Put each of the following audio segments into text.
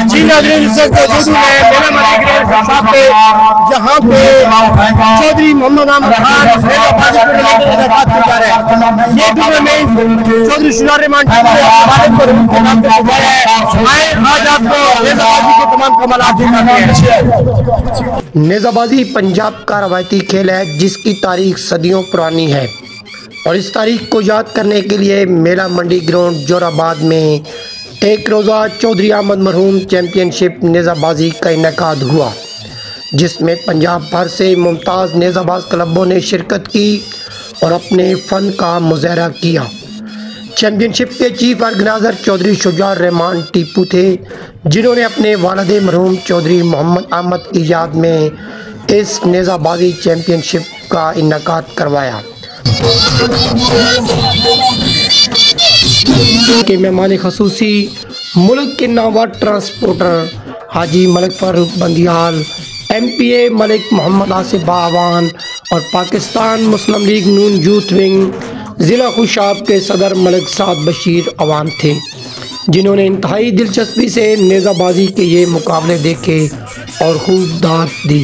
जी नाज़रीन, इस वक्त मौजूद है मेला मंडी ग्राउंड पे, जहाँ पे चौधरी मोहम्मद अहमद खान नेज़ाबाजी को लेकर मुलाकात की जा रहा है। ये टूर्नामेंट चौधरी शुजाउर रहमान आज आपको नेज़ाबाजी के तमाम कमालात दिखाते हैं। नेज़ाबाजी पंजाब का रवायती खेल है जिसकी तारीख सदियों पुरानी है और इस तारीख को याद करने के लिए मेला मंडी ग्राउंड जोराबाद में एक रोज़ा चौधरी अहमद मरहूम चैम्पियनशिप नेज़ाबाजी का इनेकाद हुआ, जिसमें पंजाब भर से मुमताज़ नेज़ाबाज क्लबों ने शिरकत की और अपने फ़न का मुज़ाहरा किया। चैम्पियनशिप के चीफ ऑर्गेनाइज़र चौधरी शुजाउर रहमान टीपू थे, जिन्होंने अपने वालिद मरहूम चौधरी मोहम्मद अहमद की याद में इस नेज़ाबाजी चैम्पियनशिप का इनेकाद करवाया। के मेहमान खसूसी मुल्क के नामवर ट्रांसपोर्टर हाजी मलिक फारूक बंदियाल, MPA मलिक मोहम्मद आसिफ बावान और पाकिस्तान मुस्लिम लीग नून यूथ विंग ज़िला खुशाब के सदर मलिक साद बशीर अवान थे, जिन्होंने इंतहाई दिलचस्पी से नेज़ाबाजी के ये मुकाबले देखे और खूब दाद दी।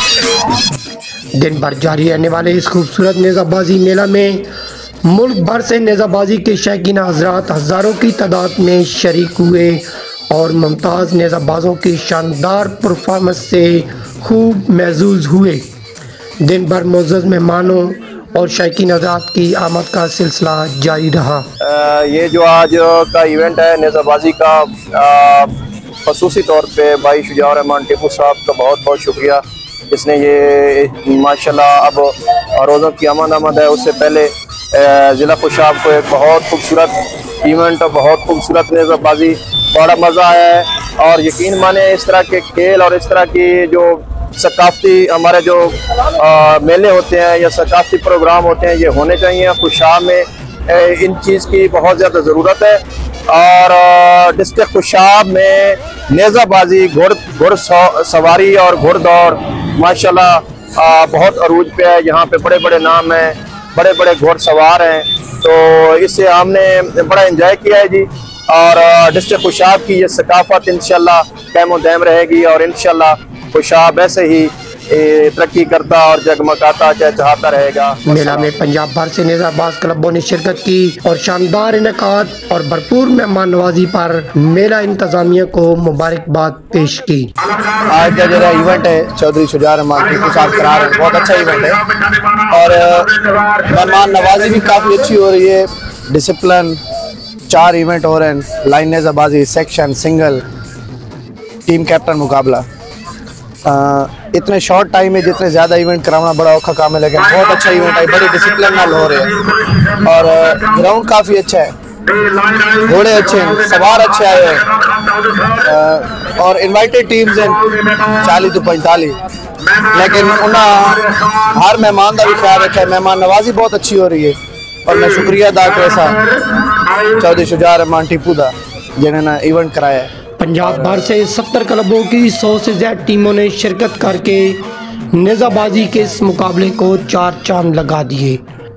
दिन भर जारी रहने वाले इस खूबसूरत नेज़ाबाजी मेला में मुल्क भर से नेज़ाबाजी के शौकीन हज़रात हज़ारों की तादाद में शरीक हुए और मुमताज़ नेज़ाबाजों की शानदार परफॉर्मेंस से खूब महजूज़ हुए। दिन भर मुअज़्ज़ज़ मेहमानों और शौकीन हज़रात की आमद का सिलसिला जारी रहा। ये जो आज का इवेंट है नेज़ाबाजी का, ख़ुसूसी तौर पे भाई शुजाउर रहमान टीपू साहब का बहुत बहुत शुक्रिया, जिसने ये माशाल्लाह अब रोज़ों की आमद है। उससे पहले ज़िला खुशाब को एक बहुत खूबसूरत इवेंट और बहुत खूबसूरत नेज़ाबाजी, बड़ा मज़ा आया है। और यकीन माने इस तरह के खेल और इस तरह की जो सकाफ़ती हमारे जो मेले होते हैं या सकाफ़ती प्रोग्राम होते हैं, ये होने चाहिए। खुशाब में इन चीज़ की बहुत ज़्यादा ज़रूरत है। और डिस्ट्रिक्ट खुशाब में नेज़ाबाजी, घुड़ सवारी और घुड़दौड़ माशाल्लाह बहुत अरूज पे है। यहाँ पे बड़े बड़े नाम हैं, बड़े बड़े घुड़सवार हैं, तो इससे हमने बड़ा एंजॉय किया है जी। और डिस्ट्रिक्ट खुशाब की ये सकाफत इंशाल्लाह कायम दायम रहेगी और इंशाल्लाह खुशाब ऐसे ही तरक्की करता और जगमगाता चहचहाता रहेगा। मेला में पंजाब भर से नेज़ाबाज क्लबों ने शिरकत की और शानदार इनेकाद और भरपूर मेहमान नवाजी पर मेला इंतजामिया को मुबारकबाद पेश की। आज का जो इवेंट है चौधरी शुजाउर रहमान टीपू साहब करा रहे हैं, बहुत अच्छा इवेंट है और मेहमान नवाजी भी काफ़ी अच्छी हो रही है। डिसिप्लिन 4 इवेंट हो रहे हैं, लाइन नेज़ाबाजी, सेक्शन, सिंगल, टीम कैप्टन मुकाबला। इतने शॉर्ट टाइम में जितने ज़्यादा इवेंट कराना बड़ा औखा काम है, लेकिन बहुत अच्छा इवेंट है, बड़ी डिसिप्लिन नाल हो रहे हैं। और ग्राउंड काफ़ी अच्छा है, घोड़े अच्छे हैं, सवार अच्छे आए हैं और इनवाइटेड टीम्स हैं 40 to 45, लेकिन उन्हें हर मेहमान का भी ख्याल रखा है। मेहमान नवाजी बहुत अच्छी हो रही है और मैं शुक्रिया अदा कैसा चौधरी शुजाउर रहमान टीपू का जिन्होंने इवेंट कराया है। पंजाब भर से 70 क्लबों की 100 से ज़्यादा टीमों ने शिरकत करके नेज़ाबाजी के इस मुकाबले को 4 चांद लगा दिए।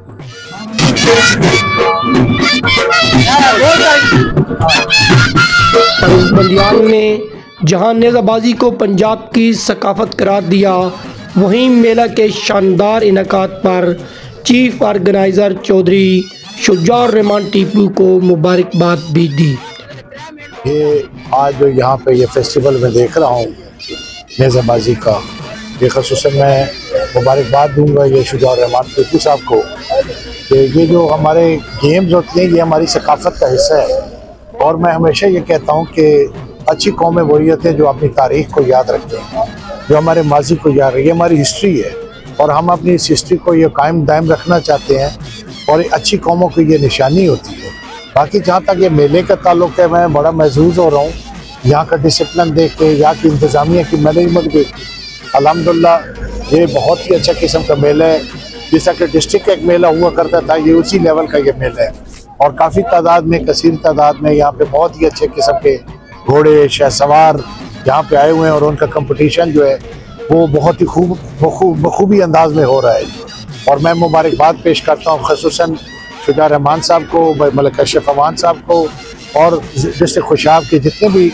फारूक बंदियाल ने जहां नेज़ाबाजी को पंजाब की सकाफत करार दिया, वहीं मेला के शानदार इनेकाद पर चीफ ऑर्गेनाइज़र चौधरी शुजाउर रहमान टीपू को मुबारकबाद भी दी। ये आज जो यहाँ पे ये फेस्टिवल में देख रहा हूँ नेज़ाबाजी का, ये ख़ुसूसन मैं मुबारकबाद दूंगा ये शुजाउर रहमान टीपू साहब को कि ये जो हमारे गेम्स होती हैं ये हमारी सकाफ़त का हिस्सा है। और मैं हमेशा ये कहता हूँ कि अच्छी कौमें वही होती हैं जो अपनी तारीख़ को याद रखते हैं, जो हमारे माजी को याद रखते हैं। ये हमारी हिस्ट्री है और हम अपनी इस हिस्ट्री को ये कायम दायम रखना चाहते हैं और अच्छी कौमों की ये निशानी होती है। बाकी जहाँ तक ये मेले का ताल्लुक़ है, मैं बड़ा महसूस हो रहा हूँ यहाँ का डिसिप्लिन देख के, यहाँ की इंतज़ामिया की मैनेजमेंट देख के। अल्हम्दुलिल्लाह ये बहुत ही अच्छा किस्म का मेला है। जैसा कि डिस्ट्रिक्ट का एक मेला हुआ करता था, ये उसी लेवल का ये मेला है और काफ़ी तादाद में, कसीर तादाद में यहाँ पे बहुत ही अच्छे किस्म के घोड़े शहसवार यहाँ पे आए हुए हैं और उनका कंपटीशन जो है वो बहुत ही बखूबी अंदाज में हो रहा है। और मैं मुबारकबाद पेश करता हूँ ख़ुसूसन शुजाउर रहमान साहब को, मलिक अशरफ अवान साहब को और डिस्ट्रिक्ट खुशाब के जितने भी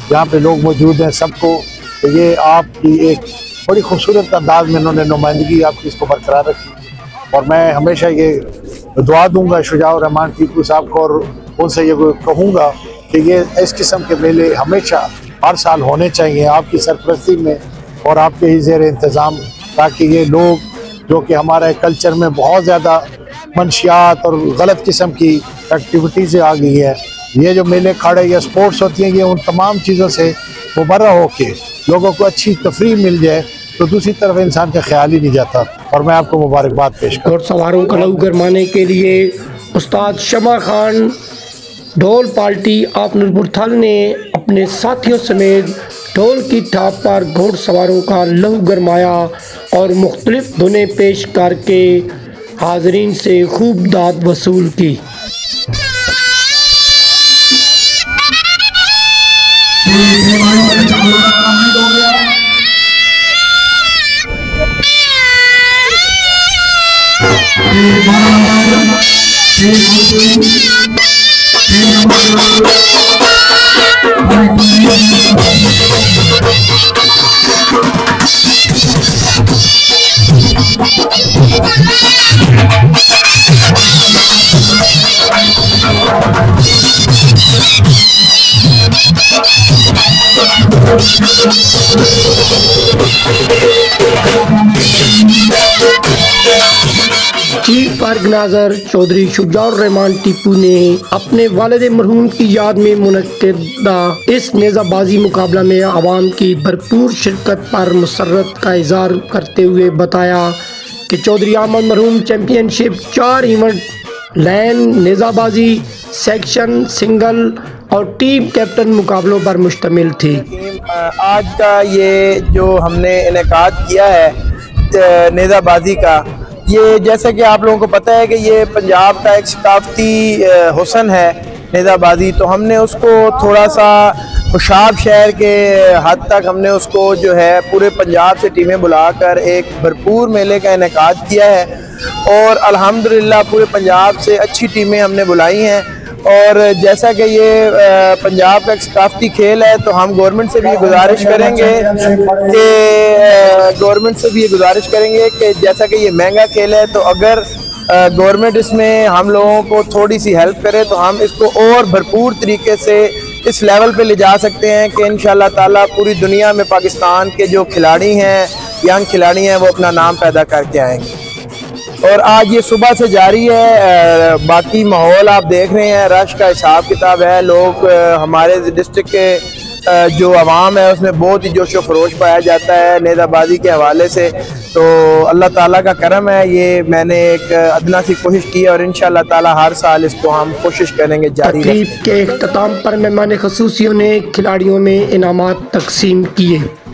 यहाँ पे लोग मौजूद हैं सबको, तो ये आपकी एक बड़ी खूबसूरत अंदाज में इन्होंने नुमाइंदगी आपकी इसको बरकरार रखी। और मैं हमेशा ये दुआ दूंगा शुजाउर रहमान टीपू साहब को, और उनसे ये कहूँगा कि ये इस किस्म के मेले हमेशा हर साल होने चाहिए आपकी सरपरस्ती में और आपके ही ज़ेर इंतज़ाम, ताकि ये लोग जो कि हमारे कल्चर में बहुत ज़्यादा मंशियात और गलत किस्म की एक्टिविटीज़ आ गई है, ये जो मेले खाड़े या स्पोर्ट्स होती हैं, ये उन तमाम चीज़ों से मुबर्रा होके लोगों को अच्छी तफरीह मिल जाए तो दूसरी तरफ इंसान का ख्याल ही नहीं जाता। और मैं आपको मुबारकबाद पेश करता हूँ। घुड़सवारों का लहू गरमाने के लिए उस्ताद शमा खान ढोल पार्टी आप नूरपुर थल ने अपने साथियों समेत ढोल की थाप पर घोड़सवारों का लहू गरमाया और मुख्तलिफ धुनें पेश करके हाजरीन से खूब दाद वसूल की। चीफ ऑर्गेनाइजर चौधरी शुजाउर रहमान टीपू ने अपने वालिद मरहूम की याद में मुनक्किदा इस नेज़ाबाजी मुकाबला में आवाम की भरपूर शिरकत पर मुसर्रत का इज़हार करते हुए बताया कि चौधरी अहमद मरहूम चैम्पियनशिप 4 इवेंट लैन नेज़ाबाजी सेक्शन सिंगल और टीम कैप्टन मुकाबलों पर मुश्तमिल थी। आज का ये जो हमने इनेकाद किया है नेज़ाबाजी का, ये जैसा कि आप लोगों को पता है कि ये पंजाब का एक सकाफती हुस्न है नेज़ाबाजी, तो हमने उसको थोड़ा सा खुशाब शहर के हद तक हमने उसको जो है पूरे पंजाब से टीमें बुलाकर एक भरपूर मेले का इनेकाद किया है और अल्हम्दुलिल्लाह पूरे पंजाब से अच्छी टीमें हमने बुलाई हैं। और जैसा कि ये पंजाब का एक सकाफती खेल है, तो हम गवर्नमेंट से भी ये गुजारिश करेंगे कि जैसा कि ये महंगा खेल है, तो अगर गवर्नमेंट इसमें हम लोगों को थोड़ी सी हेल्प करे तो हम इसको और भरपूर तरीके से इस लेवल पे ले जा सकते हैं कि इंशाल्लाह ताला पूरी दुनिया में पाकिस्तान के जो खिलाड़ी हैं, यंग खिलाड़ी हैं, वो अपना नाम पैदा करके आएंगे। और आज ये सुबह से जारी है, बाकी माहौल आप देख रहे हैं, रश का हिसाब किताब है, लोग हमारे डिस्ट्रिक्ट के जो आवाम है उसमें बहुत ही जोश व खरोश पाया जाता है नेज़ाबाजी के हवाले से। तो अल्लाह ताला का करम है, ये मैंने एक अदना सी कोशिश की और इंशाअल्लाह ताला हर साल इसको हम कोशिश करेंगे जारी रखें। तकरीब के इख्तिताम पर मेहमान ख़ुसूसियों ने खिलाड़ियों में इनामात तकसीम किए।